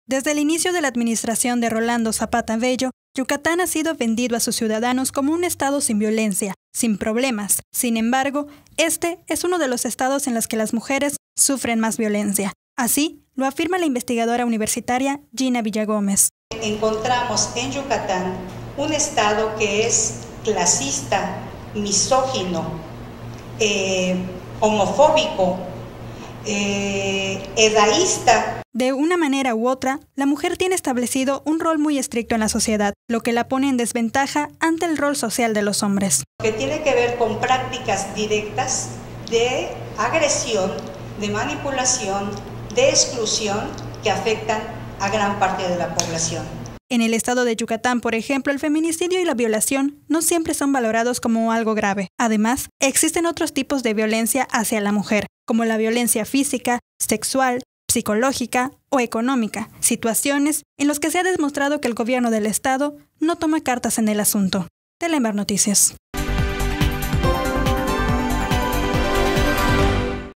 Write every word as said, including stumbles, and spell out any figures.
Desde el inicio de la administración de Rolando Zapata Bello, Yucatán ha sido vendido a sus ciudadanos como un estado sin violencia, sin problemas. Sin embargo, este es uno de los estados en los que las mujeres sufren más violencia. Así lo afirma la investigadora universitaria Gina Villagómez. Encontramos en Yucatán un estado que es clasista, misógino, eh, homofóbico, eh, edaísta. De una manera u otra, la mujer tiene establecido un rol muy estricto en la sociedad, lo que la pone en desventaja ante el rol social de los hombres. Que tiene que ver con prácticas directas de agresión, de manipulación, de exclusión que afectan a gran parte de la población. En el estado de Yucatán, por ejemplo, el feminicidio y la violación no siempre son valorados como algo grave. Además, existen otros tipos de violencia hacia la mujer, como la violencia física, sexual, psicológica o económica, situaciones en las que se ha demostrado que el gobierno del estado no toma cartas en el asunto. Telemar Noticias.